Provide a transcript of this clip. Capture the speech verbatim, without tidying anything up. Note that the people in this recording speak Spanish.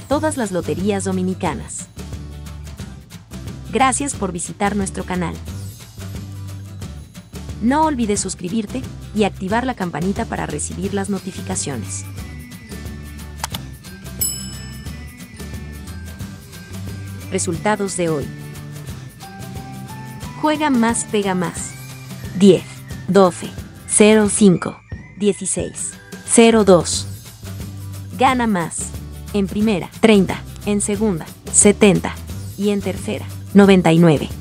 todas las loterías dominicanas. Gracias por visitar nuestro canal. No olvides suscribirte y activar la campanita para recibir las notificaciones. Resultados de hoy. Juega más, pega más. diez, doce, cero cinco, dieciséis, cero dos. Gana más. En primera, treinta. En segunda, setenta. Y en tercera, noventa y nueve.